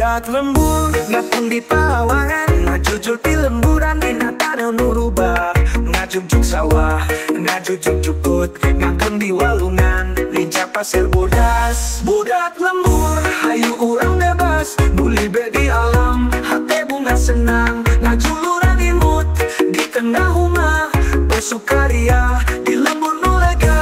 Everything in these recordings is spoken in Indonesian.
Budak lembur ngapun di pawangan, ngajujul di lemburan binatang nurubah, ngajujug sawah, ngajujug jukut, ngakeng di walungan, lincah pasir bodas. Budak lembur, hayu urang bebas, buli be di alam, hati bunga senang, ngajuluran imut, di tengah rumah, bersukaria, di lembur nu lega.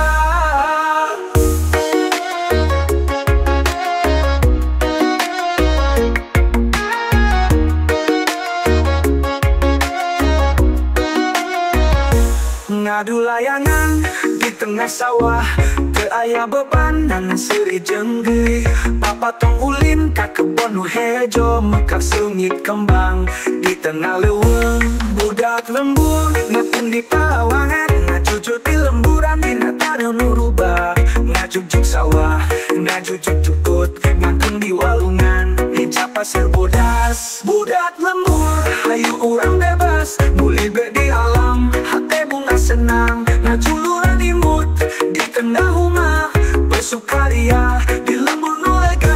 Ngadu layangan di tengah sawah, teu aya beban nana seri jenggeuy. Papa tong ulin ka kebon nu hejo, mekar sungit kembang di tengah leuweung. Budak lembur ngapun di pawangan, ngajujut di lemburan binatang nurubah, ngajujug sawah, ngajujug jukut, ngakeng di walungan, lincah pasir bodas. Budak lembur, hayu urang bebas, buli be di alam, hati bunga senang, ngajuluran imut, di tengah rumah, bersukaria, di lembur nu lega.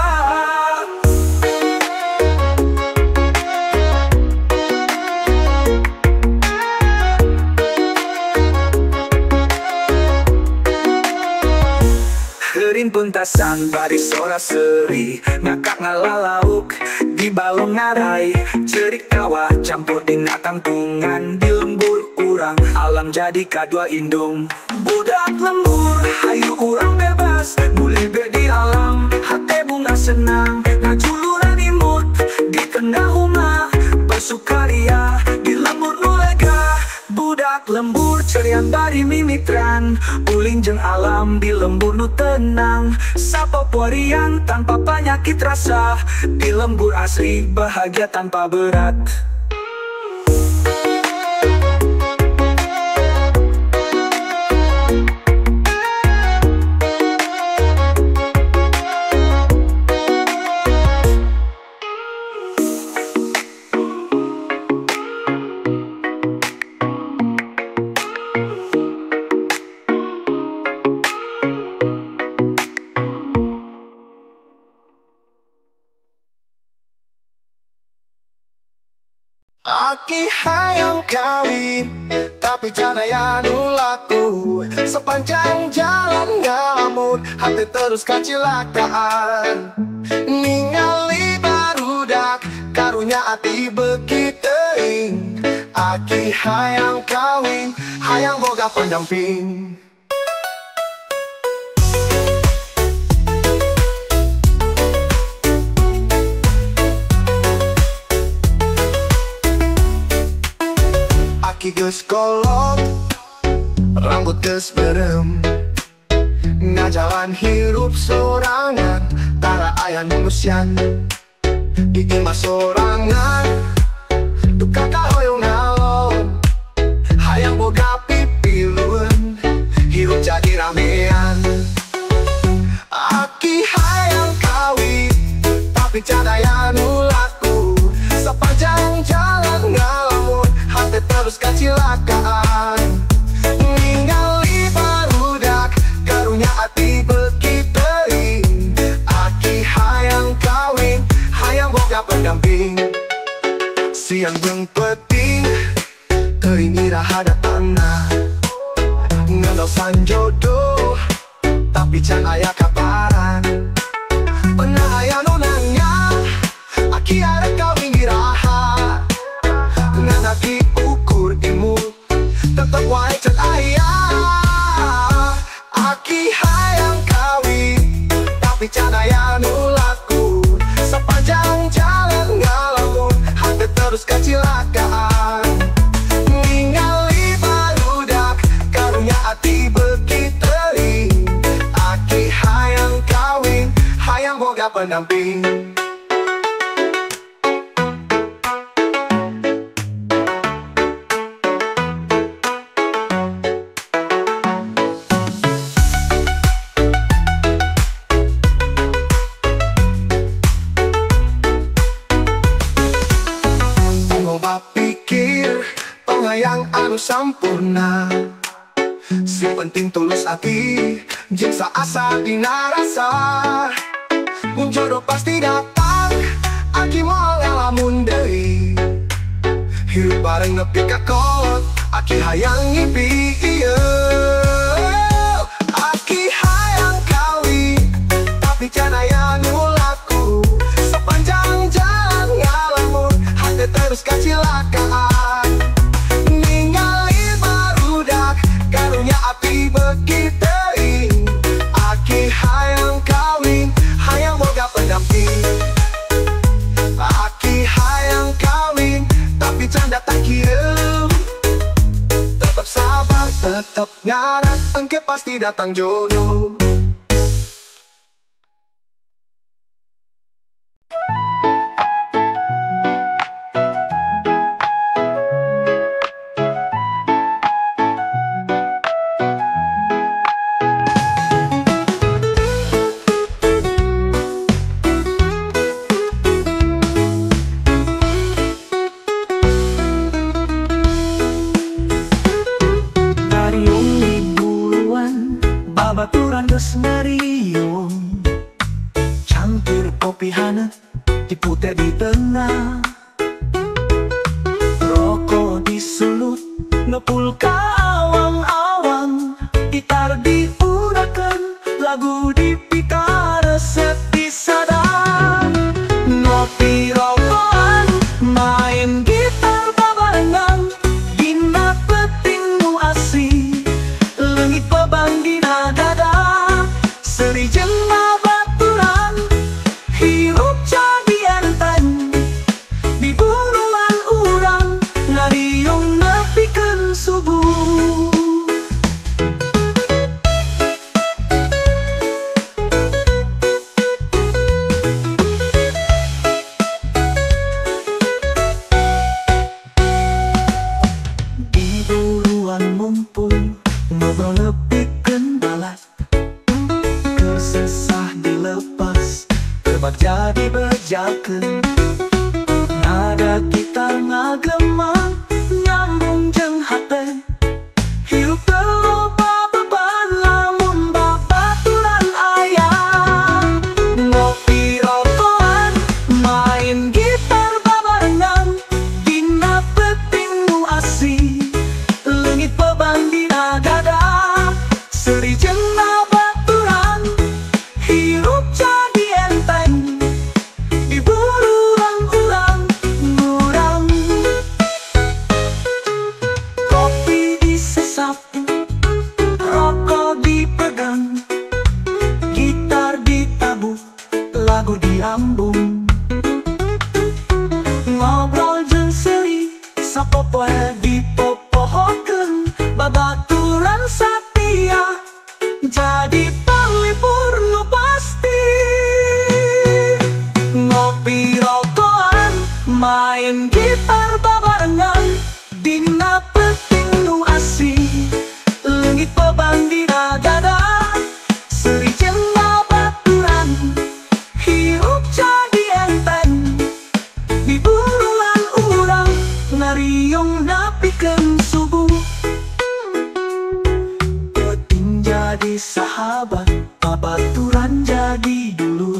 Heurin pentasan baris sora seri, ngakak ngalalauk di balong ngarai, cerik tawa campur dina tangtungan, di lembur urang alam jadi kadua indung. Budak lembur hayu urang bebas, buli be di alam, hati bunga senang, ngajuluran imut, di tengah rumah, bersukaria, di lembur nu lega. Budak lembur cerian bari mimitran, uling jeung alam di lembur nu tenang, sapa puarian tanpa penyakit rasa, di lembur asri bahagia tanpa berat. Aki hayang kawin, tapi janaya nu laku. Sepanjang jalan ngalamun, hati terus kacilakaan. Ningali barudak, karunya hati bekiteuing. Aki hayang kawin, hayang boga pendamping. Aki geus kolot, rambut geus berem, ngajalan hirup sorangan, tara aya manusian. Ieu mah sorangan, tu kakak hoyong ngalong, hayang boga pipilueun, hirup jadi ramean. Aki hayang kawin, tapi cadaya nu laku. Sepanjang jalan ngalamun, hati terus kacilakaan. Ningali barudak, karunya hati bekiteuing. Aki hayang kawin, hayang boga pendamping. Siang beung peting, teuing iraha datangna, ngandosan jodoh, tapi can aya kabaran. Pernah aya nu nanya, aki arek kawin iraha, ngan aki ukur ilmu, tetep wae can aya. Aki hayang kawin, tapi can aya nu laku. Sepanjang jalan ngalamun, hati terus kacilakaan. Ningali barudak, karunya hati bekiteuing. Aki hayang kawin, hayang boga pendamping. Pengayang anu sampurna, si penting tulus hati, jeung saasa dina rasa. Mun jodoh pasti datang, Aki moal ngalamun deui. Hirup bareng nepi ka kolot, aki hayang ngipi ieu. Aki hayang kawin, tapi can aya nu laku. Sepanjang jalan ngalamun, hate terus kacilakaan. Ningali barudak, karunya api beuki teuing. Aki hayang kawin, hayang boga pendamping. Aki hayang kawin, tapi can datang kieu. Tetap sabar, tetap ngarat, engke pasti datang jodoh. Babaturan geus ngariung, cangkir kopi hangat dipute di tengah. Rokok disulut ngepul ka awang-awang, gitar diudakeun, lagu dipika resep disadang. Ngopi rokokan, main gitar babarengan, dina peuting nu asih, leungit beban dina dada. Seri jeung babaturan, hirup jadi enteng, di buruan urang ngariung nepikeun subuh. Di buruan mumpul, ngobrol nepikeun balat, kesesah dilepas, terbak jadi bejakeun. Nada kita ngagema, nyambung jeung hate, hirup teu loba beban lamun babaturan aya. Ngopi rokokan, main gitar babarengan, dina peuting nu asih, leungit beban dina dada. Seri jeung babaturan, hirup jadi enteng, di buruan urang ngurang. Kopi disesap, rokok dipegang, gitar ditabuk, lagu diambung. Ngobrol jeung seri, sapopoe dipopohokeun, babaturan satia jadi panglipur nu pasti. Ngopi rokokan, main gitar babarengan, dina peuting nu asih, leungit beban dina dada. Seri jeung babaturan, hirup jadi enteng, di buruan urang ngariung nepikeun subuh. Peuting jadi sahabat, babaturan jadi dulur.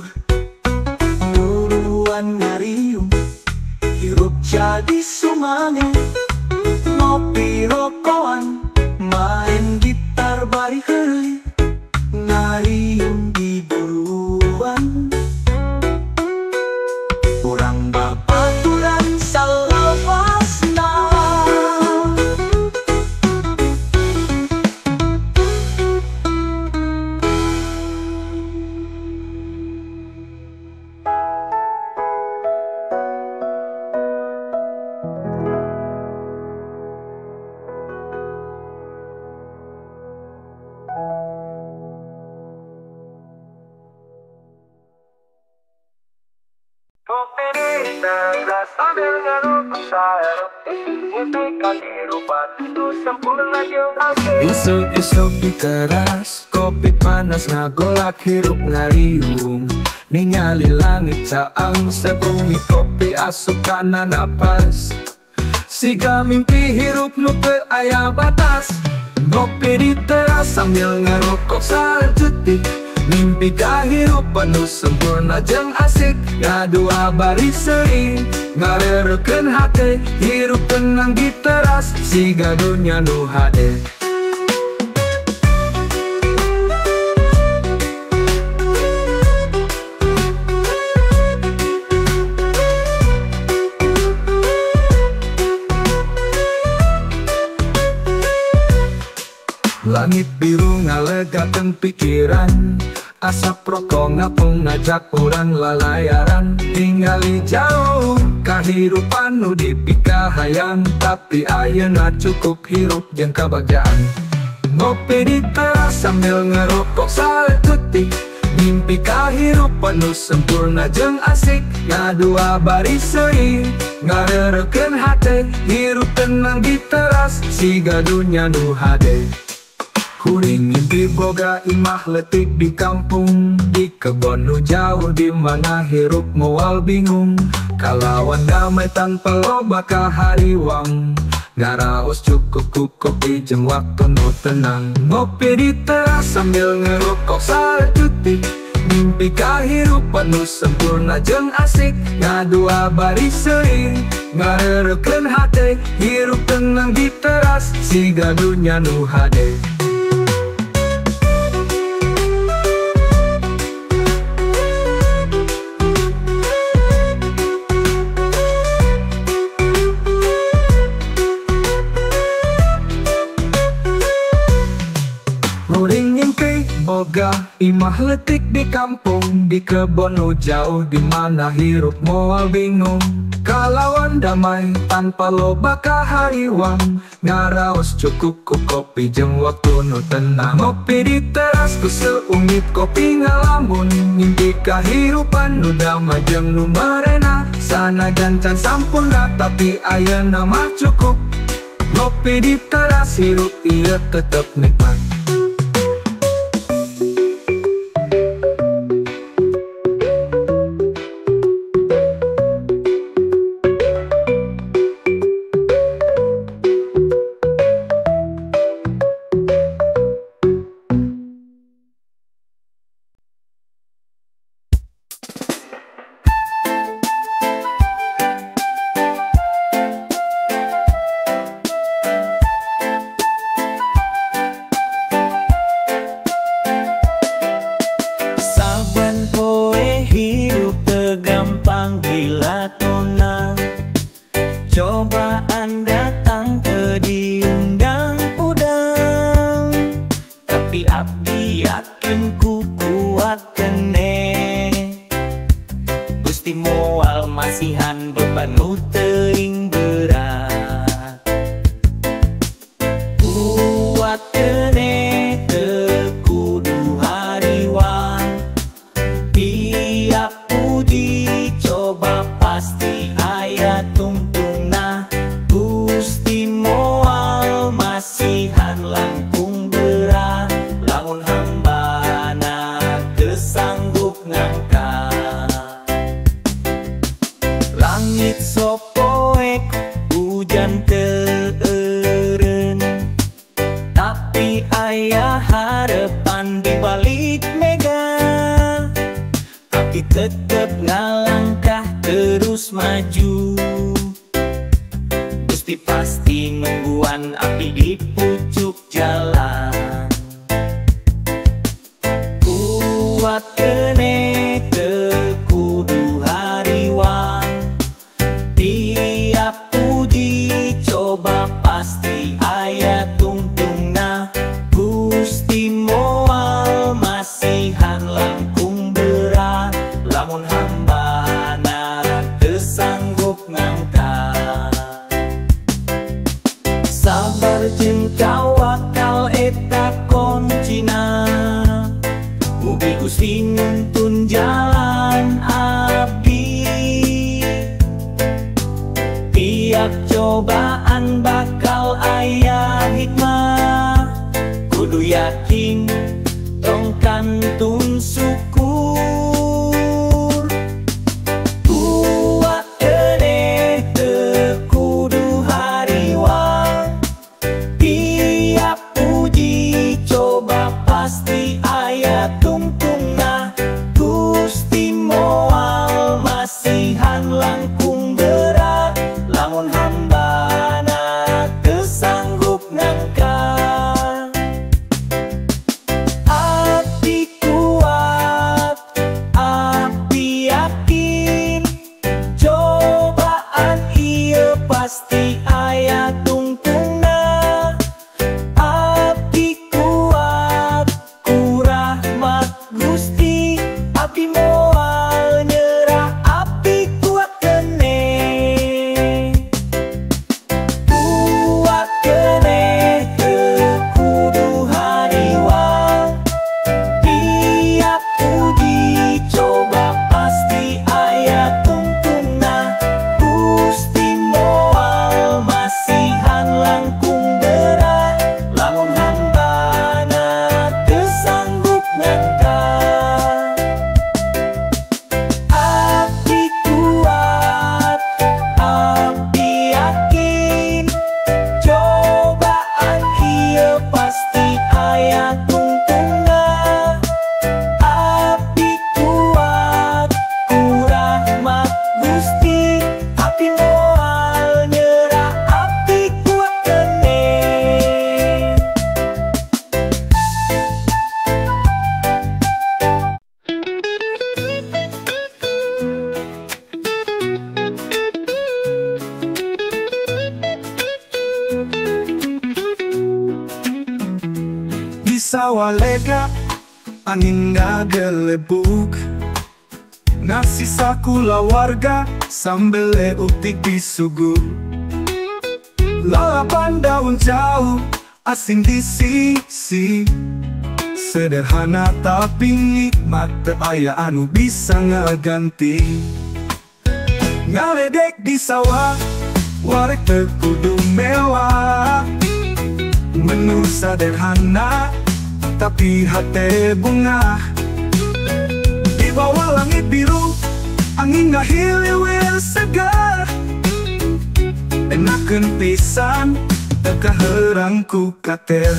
Buruan ngariung, hirup jadi sumange. Ngopi rokokan, main gitar bari heuli, ngariung di buruan. Urang babaturan salawasna. Isuk-isuk di teras, kopi panas ngagolak hirup ngariung. Ningali langit caang, sebumi kopi asup kana napas. Siga mimpi hirup nu teu aya batas. Ngopi di teras sambil ngerokok sajetik, Mimpi kahirup penuh sempurna jeung asik, ngadua bari seui ngarerekeun hate, hirup tenang di teras siga dunya nu hade. Langit biru ngalegakeun pikiran, asap rokok ngapung ngajak urang lalayaran. Ningali jauh kahirupan nu dipikahayang, tapi ayeuna cukup hirup jeung kabagjaan. Ngopi di teras sambil ngerokok saleutik, mimpi kahirup penuh sempurna jeung asik, ngadua bari seui ngarerekeun hate, hirup tenang di teras siga dunya nu hade. Kuring mimpi boga imah letik di kampung, di kebon nu jauh di mana hirup moal bingung. Kalawan damai tanpa loba kahariwang, ngaraos cukup ku kopi jeung waktu nu tenang. Ngopi di teras sambil ngerokok saleutik, mimpi kahirup penuh sempurna jeung asik, ngadua bari seui ngarerekeun hate, hirup tenang di teras siga dunya nu hade. Boga imah letik di kampung, di kebon nu jauh di mana hirup moal bingung. Kalawan damai tanpa loba kahariwang, ngaraos cukup ku kopi jeung waktu nu tenang. Ngopi di teras ku seunggit kopi ngalamun, mimpi kahirupan nu damai jeung nu marena. Sanajan can sampurna tapi ayeuna mah cukup, ngopi di teras hirup ieu tetep nikmat. Cobaan datang ke diundang-undang, tapi abdi yakin ku kuat keneh. Gusti moal masihan beban nu teuing berat, kuat keneh teu kudu hariwang. Tiap puji coba pasti aya tungtungna, Gusti moal masihan langkung berat, lamun hambana teu sanggup ngangkat. Langit sok poek hujan teu eureun, tapi aya harepan di balik mega. Abdi tetep ngalangkah terus maju, Gusti pasti nungguan abdi di pucuk jalan. Kuat keneh teu kudu hariwang, tiap puji coba pasti aya tungtungna. Gusti moal masihan langkung berat, lamun hambana teu sanggup ngangkat. Sabar jeung tawakal eta kuncina, mugi Gusti nuntun jalan abdi. Tiap cobaan bakal aya hikmah, kudu yakin tong kantun syukur. Kuat keneh teu kudu hariwang, tiap puji coba pasti aya tungtung pasti aya tungtungna. Abdi kuat ku rahmat Gusti, abdi moal nyerah, abdi kuat keneh. Kuat keneh teu kudu hariwang, tiap uji coba pasti aya tungtungna. Gusti moal masihan langkung berat, lamun hambana teu sanggup ngangkat. Abdi kuat, abdi yakin, cobaan ieu pasti aya tungtungna. Abdi kuat ku rahmat Gusti, abdi moal nyerah, abdi kuat keneh. Di sawah lega, angin ngagelebuk, nasi sakula warga sambil leuptik disuguh. Lalapan daun jauh asing di sisi, sederhana tapi nikmat, teu aya anu bisa ngaganti. Ngaledek di sawah, warek teu kudu mewah, menu sederhana tapi hate bunga. Di bawah langit biru, angin ngahiliwil segar, enakeun pisan teka heurang ku kater.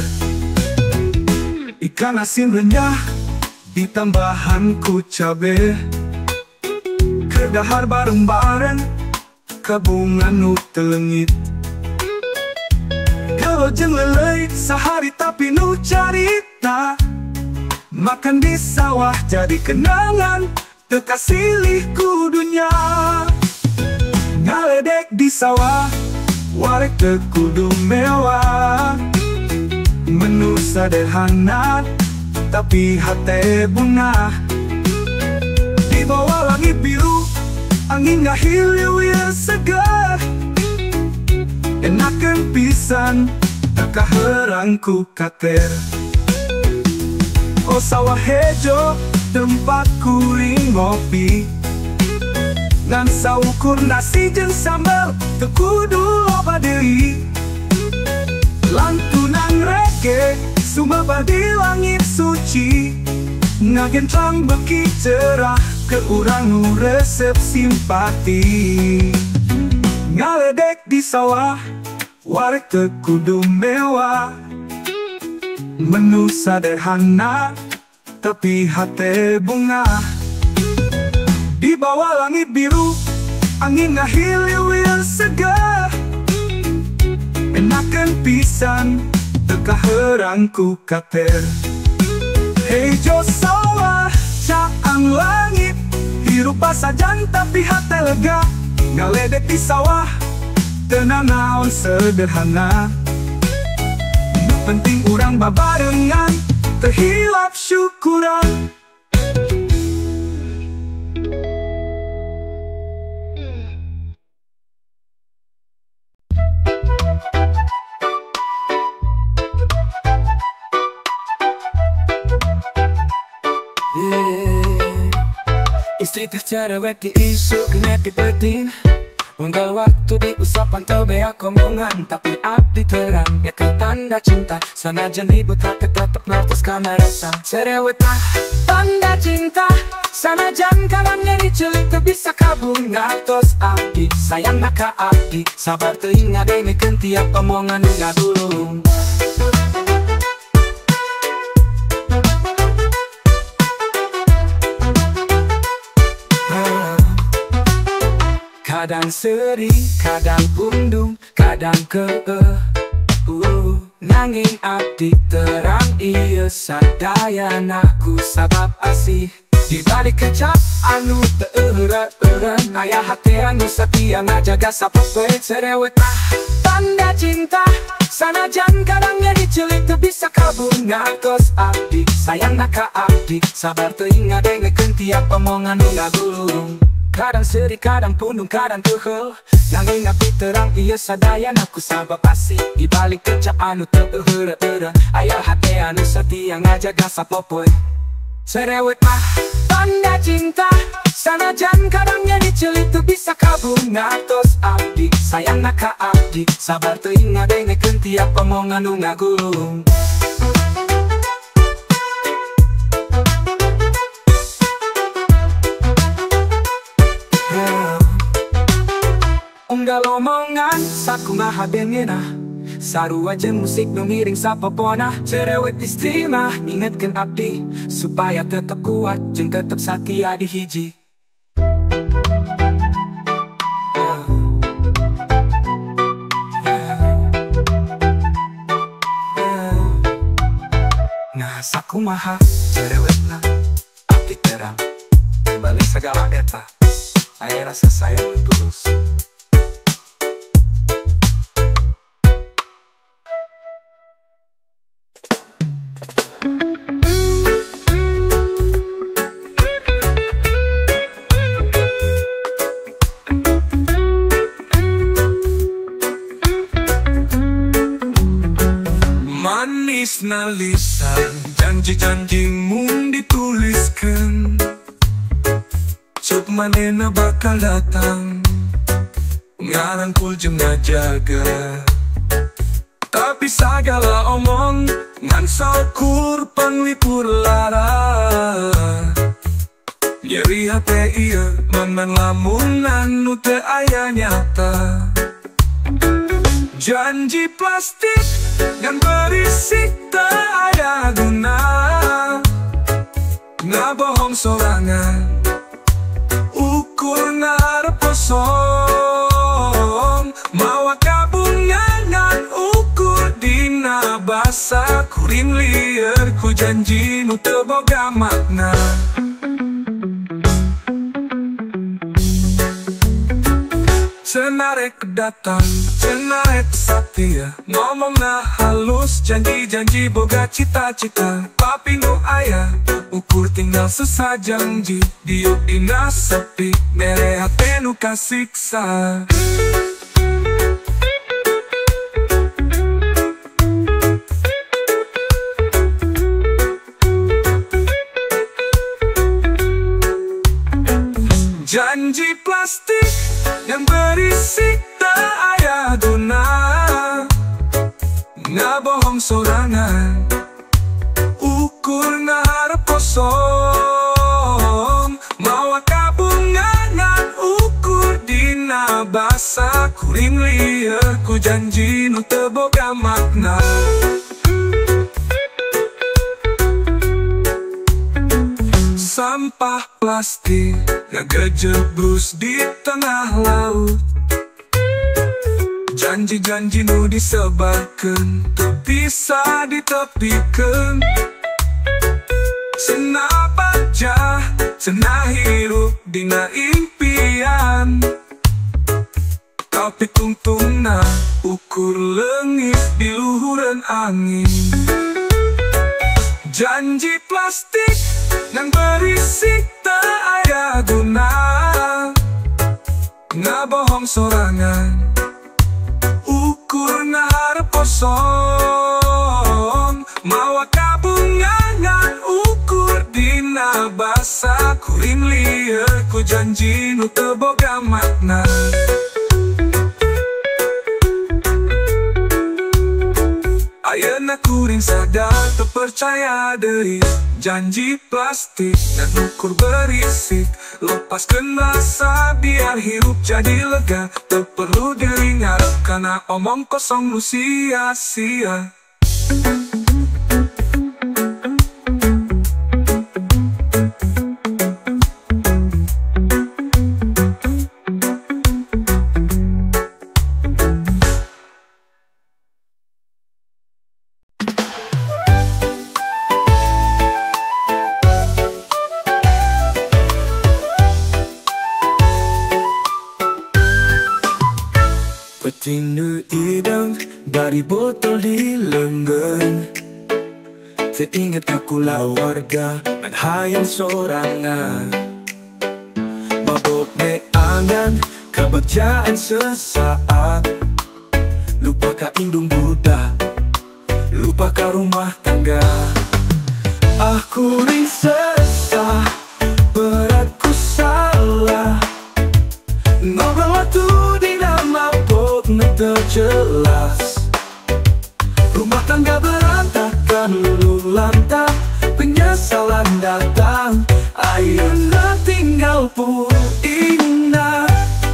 Ikan asin renyah ditambahan ku cabe, kedahar bareng-bareng kabungan nu telengit. Kalau jeung lelei sehari tapi nu carita, makan di sawah jadi kenangan, teu kasilih ku dunya. Ngaledek di sawah, warek teu kudu mewah, menu sederhana tapi hate bunga. Di bawah langit biru, angin ngahiliwil segar, enakeun pisan teka heurang ku kater. Oh sawah hejo tempat kuring ngopi, ngan saukur nasi jeung sambal teu kudu loba deui. Lantunan reke sumeba di langit suci, ngagentrang beki cerah ke urang nu resep simpati. Ngaledek di sawah, warek teu kudu mewah, menu sederhana tapi hate bunga. Di bawah langit biru, angin ngahiliwil segar, enakeun pisan teka heurang ku kater. Hejo sawah caang langit, hirup pasajan tapi hate lega. Ngaledek di sawah, tenang naon sederhana, nu penting urang babarengan, terhilap syukuran. Istri tercerewet di isu genetik penting, unggal waktu di usapan terbeak omongan, tapi abdi terang ya ke tanda cinta. Sanajan ribut hati tetap nafas karena rasa cerewet lah tanda cinta. Sanajan kalamnya dicelik teu bisa kabung ngatos abdi, sayang naka abdi sabar teuing ngadengekeun tiap omongan nu ngadulung. Kadang sedih, kadang undung, kadang nanging abdi terang ieu sadayana ku sabab asih. Di balik kecap anu teureureun aya hati anu setia ngajaga sapopoe cerewet mah tanda cinta. Sanajan kadang jadi celik teu bisa kabungatos abdi sayangna ka abdi sabar teuing ngadengekeun tiap omongan nu ngagulung. Kadang sedih, kadang pundung, kadang teuheul nanging abdi terang ieu sadayana ku sabab asih. Di balik kecap anu teureureun aya hati anu setia ngajaga sapopoe cerewet mah tanda cinta. Sanajan kadang jadi celik teu bisa kabungatos abdi sayangna ka abdi sabar teuing ngadengekeun tiap omongan nu ngagulung. Unggal omongan sakumaha bengeuna sarua jeung musik nu ngiring sapopona cerewet istri mah ngingetkeun abdi supaya tetep kuat jeung tetep satia di hiji. Nah sakumaha cerewetna abdi terang balik segala eta aya rasa sayang tulus. Manisna lisan janji-janji mun dituliskeun cuk manehna bakal datang ngarangkul jeung ngajaga. Tapi sagala omong ngan saukur panglipur lara nyeri hate ieu memen lamun anu teu aya nyata. Janji plastik dan berisik tak ada guna ngabohong sorangan ukur ngarep kosong mawa kabungangan ukur dina basa kuring lieur ku janji nu teu boga makna. Cenarek datang, cenarek satia ngomongna halus, janji-janji boga cita-cita tapi nu aya ukur tinggal sesajanji diuk dina sepi mere hate nu kasiksa. Janji plastik yang berisik tak aya guna ngabohong sorangan ukur ngarep kosong mawa kabungangan ukur dina basa kuring lieur ku janji nu teu boga makna. Sampah plastik ngagejebrus di tengah laut janji-janji nu disebarkeun teu bisa ditepikeun. Cenah baja, cenah hirup dina impian tapi tungtungna ukur leungit di luhureun angin. Janji plastik yang berisik tak aya guna ngabohong sorangan ukur ngarep kosong mawa kabungangan ukur dina basa kuring lieur ku janji nu teu boga makna. Ayeuna kuring sadar teu percaya deui janji plastik dan ukur berisik lepaskeun rasa biar hirup jadi lega teu perlu deui ngarep kana omong kosong nu sia-sia. Tinu idang dari botol di lengan. Teringat aku warga menghayang sorangan. Mabok neangan kebahagiaan sesaat. Lupakan indung Buddha, lupakan rumah tangga. Aku risesah, beratku salah. Ngobrol waktu di nama mabok terjelas. Rumah tangga berantakan, lulu lantak, penyesalan datang. Ayeuna tinggal puingna.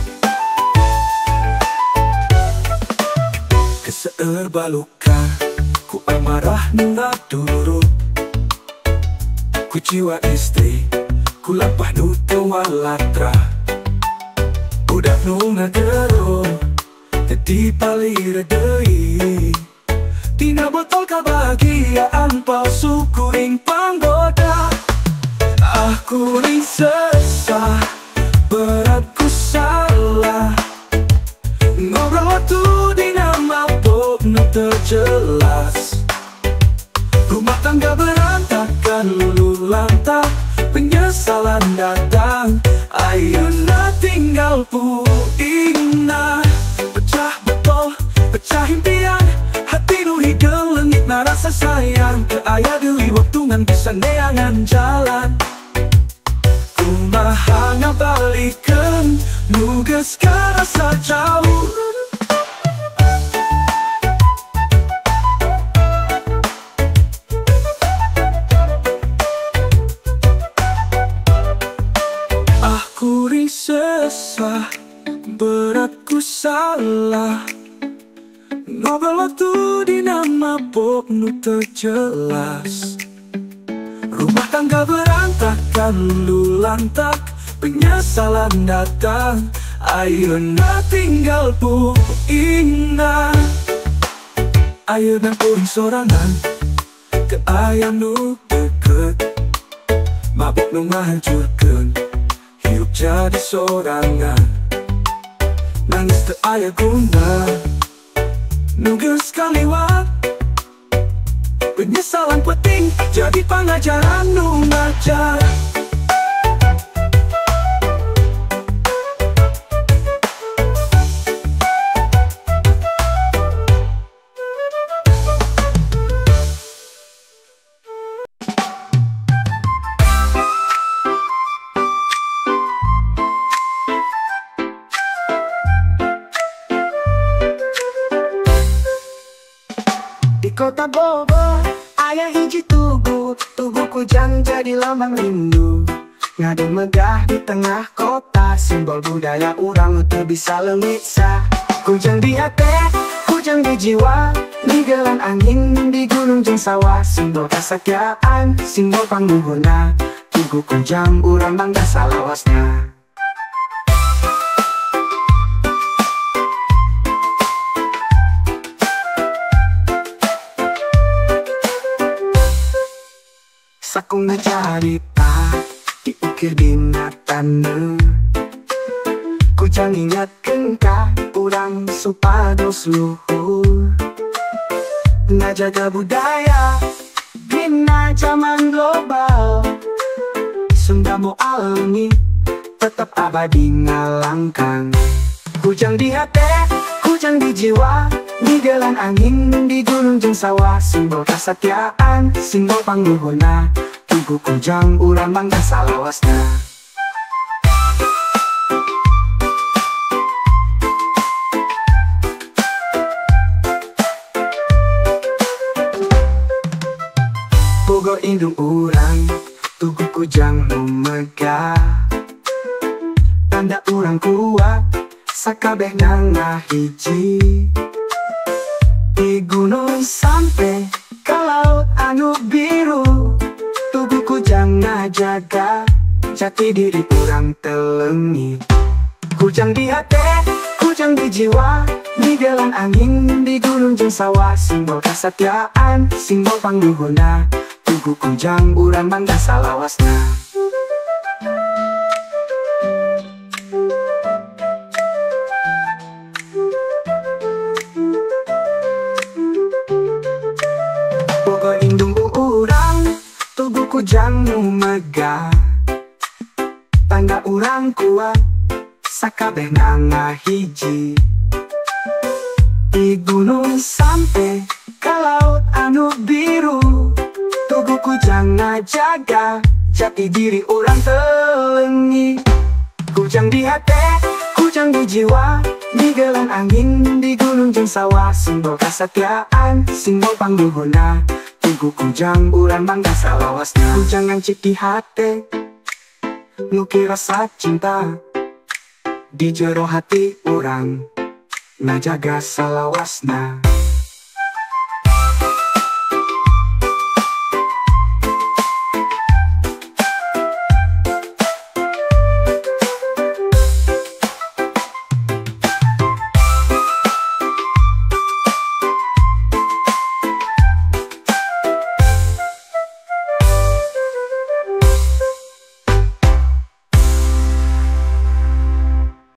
Keserba luka, ku amarah nuna turut. Ku jiwa istri, ku lapah nu tewalatra. Budak nu ngagero, jadi palir deui. Tina botol kebahagiaan palsu kuring panggoda. Aku risesah, beratku salah. Ngobrol waktu di nama mabok nu terjelas. Rumah tangga berantakan, lulu lantak, penyesalan datang. Ayeuna tinggal puingna. Pecah botol, pecah impian, hati nu hidung lengit na rasa sayang. Keaya deui waktu ngan bisa neangan jalan. Kumaha ngabalikeun nu geus karasa jauh. Aku risesah, beratku salah. Ngobrol waktu di nama mabok nu terjelas. Rumah tangga berantakan, lulu lantak, penyesalan datang. Ayeuna tinggal puingna. Ayeuna puing sorangan, keayang nu deket. Mabok nu ngahancurkeun hidup jadi sorangan. Nangis teu aya guna, nu geus kaliwat. Penyesalan penting jadi pengajaran nu ngajar. Di kota Bogor, aya hiji tugu. Tugu kujang jadi lambang rindu. Ngadu megah di tengah kota, simbol budaya urang teu bisa leungitsa. Kujang di hate, kujang di jiwa, digelan angin di gunung jeung sawah. Simbol kasakiaan, simbol pangluhurna. Tugu kujang urang bangga salawasna. Sakuna carita diukir dina taneuh. Kujang ingatkeun ka urang supados luhur. Ngajaga budaya dina zaman global. Sunda moal leungit tetep abadi ngalangkang. Kujang di hate, kujang di jiwa, digelan angin di gunung jeung sawah. Simbol kasakiaan, simbol pangluhurna. Tugu kujang urang bangga salawasna. Bogor indung urang, tugu kujang nu megah. Tanda urang kuat, sakabehna ngahiji. Di gunung sampai ka laut anu biru. Tugu kujang ngajaga jati diri urang teleungit. Kujang di hate, kujang di jiwa, digelan angin di gunung jeung sawah. Simbol kasatyaan, simbol pangluhurna. Tugu kujang urang bangga salawasna. kujangmu megah, tanda urang kuat sakabeh nanga hiji. Di gunung sampai ke laut anu biru, tubuh kujang ngajaga jati diri urang telengi. Kujang di hati, kujang di jiwa, di gelan angin, di gunung jeung sawah. Simbol kesetiaan, simbol pangluhurna, tugu kujang urang bangga salawasna. Kujang ngancik di hati, nuki rasa cinta, di jero hati urang ngajaga salawasna.